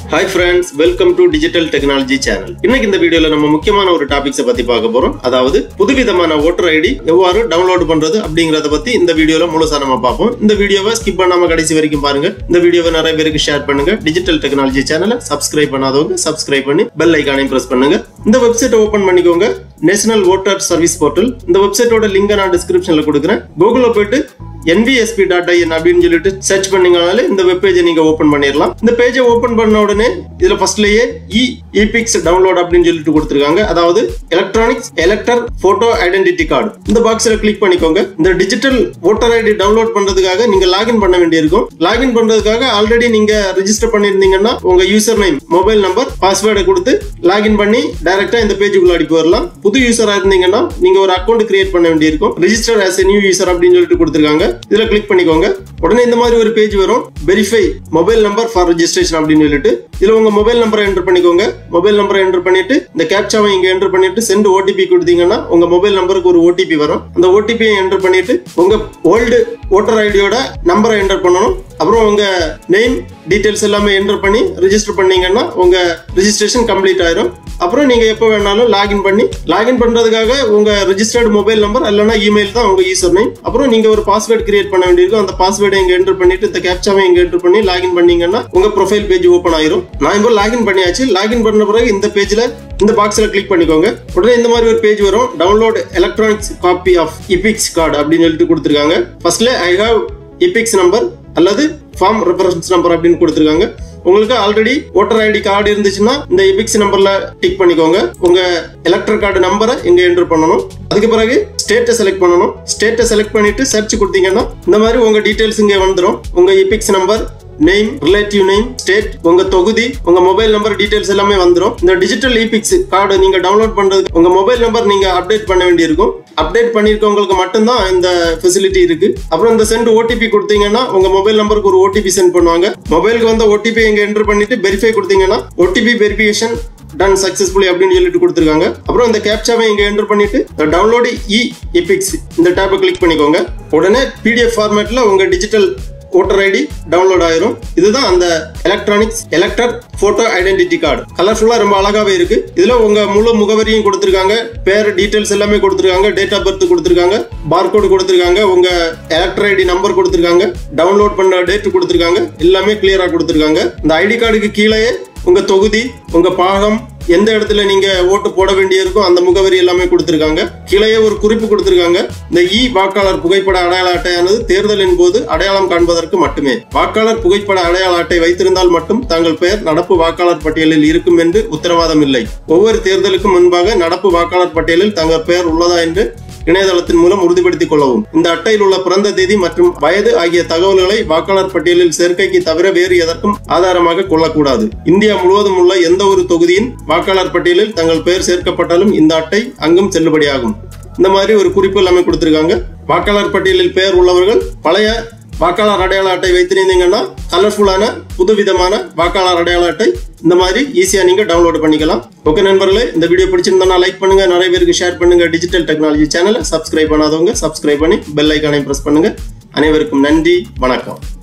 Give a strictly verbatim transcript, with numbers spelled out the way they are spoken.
Hi friends, welcome to Digital Technology Channel. இன்னைக்கு இந்த வீடியோல நம்ம முக்கியமான ஒரு டாபிக்ஸை பத்தி பார்க்க போறோம். அதாவது புதுவிதமான voter I D எவ்வாறு டவுன்லோட் பண்றது அப்படிங்கறத பத்தி இந்த வீடியோல முழுசா நம்ம பார்ப்போம். இந்த வீடியோவை ஸ்கிப் பண்ணாம கடைசி வரைக்கும் பாருங்க. இந்த வீடியோவை நிறைய பேருக்கு ஷேர் பண்ணுங்க. Digital Technology Channel சப்ஸ்கிரைப் பண்ணாதவங்க சப்ஸ்கிரைப் பண்ணி பெல் ஐகானையும் பிரஸ் பண்ணுங்க. இந்த வெப்சைட்டை ஓபன் பண்ணிக்கோங்க. National Voter Service Portal. இந்த வெப்சைட்டோட லிங்கை நான் டிஸ்கிரிப்ஷன்ல கொடுக்கிறேன். கூகுள்ல போய்ட்டு N V S P dot I N அப்படினு சொல்லிட்டு சர்ச் பண்ணீங்கனாலே இந்த வெப் பேஜை நீங்க ஓபன் பண்ணிரலாம். இந்த பேஜை ஓபன் பண்ண உடனே இதுல ஃபர்ஸ்ட்லயே e ePix டவுன்லோட் அப்படினு சொல்லிட்டு கொடுத்திருக்காங்க. அதாவது electronics elector photo identity card. இந்த பாக்ஸ்ல கிளிக் பண்ணிக்கோங்க. இந்த டிஜிட்டல் வோட்டர் ஐடி டவுன்லோட் பண்றதுக்காக நீங்க லாகின் பண்ண வேண்டியிருக்கும். லாகின் பண்றதுக்காக ஆல்ரெடி நீங்க ரெஜிஸ்டர் பண்ணிருந்தீங்கன்னா உங்க யூசர் நேம், மொபைல் நம்பர், பாஸ்வேர்டை கொடுத்து லாகின் பண்ணி டைரக்டா இந்த பேஜுக்குள்ள அடி போயிரலாம். புது யூசரா இருந்தீங்கன்னா நீங்க ஒரு அக்கவுண்ட் கிரியேட் பண்ண வேண்டியிருக்கும். Register as a new user அப்படினு சொல்லிட்டு கொடுத்திருக்காங்க. இதுல கிளிக் பண்ணிக்கோங்க. உடனே இந்த மாதிரி ஒரு பேஜ் வரும். Verify mobile number for registration அப்படின்னு சொல்லிட்டு இதுல உங்க மொபைல் நம்பரை என்டர் பண்ணிக்கோங்க. மொபைல் நம்பரை என்டர் பண்ணிட்டு இந்த கேப்சாவை இங்க என்டர் பண்ணிட்டு சென்ட் O T P கொடுத்தீங்கன்னா உங்க மொபைல் நம்பருக்கு ஒரு O T P வரும். அந்த O T P என்டர் பண்ணிட்டு உங்க ஓல்டு ஓட்டர் ஐடியோட நம்பரை என்டர் பண்ணணும். அப்புறம் உங்க நேம் டீடைல்ஸ் எல்லாமே என்டர் பண்ணி ரெஜிஸ்டர் பண்ணீங்கன்னா உங்க ரெஜிஸ்ட்ரேஷன் கம்ப்ளீட் ஆயிரும். அப்புறம் நீங்க எப்போ வேணாலும் லாகின் பண்ணி லாகின் பண்றதுக்காக உங்க ரெஜிஸ்டர்டு மொபைல் நம்பர் இல்லைன்னா இமெயில் தான் உங்க யூசர் நேம். அப்புறம் நீங்க ஒரு பாஸ்வேர்ட் கிரியேட் பண்ண வேண்டியிருக்கும். அந்த பாஸ்வேர்டை இங்க என்டர் பண்ணிட்டு இந்த கேப்சாவை இங்க என்டர் பண்ணி லாகின் பண்ணீங்கன்னா உங்க ப்ரொஃபைல் பேஜ் ஓபன் ஆயிரும். நான் இப்போ லாகின் பண்ணியாச்சு. லாகின் பண்ண பிறகு இந்த பேஜ்ல இந்த பாக்ஸ்ல கிளிக் பண்ணிக்கோங்க. உடனே இந்த மாதிரி ஒரு பேஜ் வரும். Download electronics copy of ePix card அப்படின்னு சொல்லிட்டு கொடுத்திருக்காங்க. ஃபர்ஸ்ட்ல ஐ ஹேவ் ePix நம்பர் அல்லது ஃபார்ம் ரெஃபரன்ஸ் நம்பர் அப்படின்னு கொடுத்திருக்காங்க. உங்களுக்கு ஆல்ரெடி ஓட்டர் ஐடி கார்டு இருந்துச்சுன்னா இந்த ePix நம்பர்ல டிக் பண்ணிக்கோங்க. உங்க எலக்டர் கார்டு நம்பரை இங்க என்டர் பண்ணணும். அதுக்கு பிறகு ஸ்டேட்டை செலக்ட் பண்ணணும். ஸ்டேட்டை செலக்ட் பண்ணிட்டு சர்ச் கொடுத்தீங்கன்னா இந்த மாதிரி உங்க டீடைல்ஸ் இங்க வந்துடும். உங்க ePix number, name, relative name, state, உங்க தொகுதி, உங்க மொபைல் நம்பர் டீடைல்ஸ் எல்லாமே வந்துடும். இந்த டிஜிட்டல் ePix கார்டு நீங்க டவுன்லோட் பண்றதுக்கு உங்க மொபைல் நம்பர் நீங்க அப்டேட் பண்ண வேண்டியிருக்கும். அப்டேட் பண்ணிருக்கவங்களுக்கு மட்டும்தான் இந்த ஃபெசிலிட்டி இருக்கு. அப்புறம் இந்த சென்ட் O T P கொடுத்தீங்கன்னா உங்க மொபைல் நம்பருக்கு ஒரு O T P சென்ட் பண்ணுவாங்க. மொபைலுக்கு வந்த O T P இங்க என்டர் பண்ணிட்டு வெரிஃபை கொடுத்தீங்கன்னா O T P verification done successfully அப்படின்னு சொல்லிட்டு கொடுத்திருக்காங்க. அப்புறம் இந்த கேப்சாவை இங்க என்டர் பண்ணிட்டு டவுன்லோட் e ePix இந்த டேப்பை கிளிக் பண்ணிக்கோங்க. உடனே P D F ஃபார்மேட்ல உங்க டிஜிட்டல் ஓட்டர் ஐடி டவுன்லோட் ஆயிரும். இதுதான் அந்த electronics elector photo identity card. கலர்ஃபுல்லா ரொம்ப அழகாவே இருக்கு. இதுல உங்க முழு முகவரியும் கொடுத்திருக்காங்க. பேர் டீடைல்ஸ் எல்லாமே கொடுத்திருக்காங்க. டேட் ஆஃப் பர்த் கொடுத்திருக்காங்க. பார்கோட் கொடுத்திருக்காங்க. உங்க எலக்டர் ஐடி நம்பர் கொடுத்திருக்காங்க. டவுன்லோட் பண்ண டேட் கொடுத்திருக்காங்க. எல்லாமே கிளியரா கொடுத்திருக்காங்க. இந்த ஐடி கார்டுக்கு கீழே உங்க தொகுதி, உங்க பாகம், எந்த இடத்துல நீங்க ஓட்டு போட வேண்டியிருக்கும் அந்த முகவரி எல்லாமே கொடுத்திருக்காங்க. கீழே ஒரு குறிப்பு கொடுத்திருக்காங்க. இந்த இ வாக்காளர் புகைப்பட அடையாள அட்டையானது தேர்தலின் போது அடையாளம் காண்பதற்கு மட்டுமே. வாக்காளர் புகைப்பட அடையாள அட்டை வைத்திருந்தால் மட்டும் தங்கள் பெயர் நடப்பு வாக்காளர் பட்டியலில் இருக்கும் என்று உத்தரவாதம் இல்லை. ஒவ்வொரு தேர்தலுக்கும் முன்பாக நடப்பு வாக்காளர் பட்டியலில் தங்கள் பெயர் உள்ளதா என்று இணையதளத்தின் மூலம் உறுதிப்படுத்திக் கொள்ளவும். இந்த அட்டையில் உள்ள பிறந்த தேதி மற்றும் வயது ஆகிய தகவல்களை வாக்காளர் பட்டியலில் சேர்க்கைக்கு தவிர வேறு எதற்கும் ஆதாரமாக கொள்ளக்கூடாது. இந்தியா முழுவதும் உள்ள எந்த ஒரு தொகுதியின் வாக்காளர் பட்டியலில் தங்கள் பெயர் சேர்க்கப்பட்டாலும் இந்த அட்டை அங்கும் செல்லுபடியாகும். இந்த மாதிரி ஒரு குறிப்பு எல்லாமே கொடுத்திருக்காங்க. வாக்காளர் பட்டியலில் பெயர் உள்ளவர்கள் பழைய வாக்காளர் அடையாள அட்டை வைத்திருந்தீங்கன்னா கலர்ஃபுல்லான புதுவிதமான வாக்காளர் அடையாள அட்டை இந்த மாதிரி ஈஸியா நீங்க டவுன்லோட் பண்ணிக்கலாம். ஓகே நண்பர்களே, இந்த வீடியோ பிடிச்சிருந்தா லைக் பண்ணுங்க, நிறைய பேருக்கு ஷேர் பண்ணுங்க. டிஜிட்டல் டெக்னாலஜி சேனலை சப்ஸ்கிரைப் பண்ணாதவங்க சப்ஸ்கிரைப் பண்ணி பெல் ஐகானை பிரஸ் பண்ணுங்க. அனைவருக்கும் நன்றி, வணக்கம்.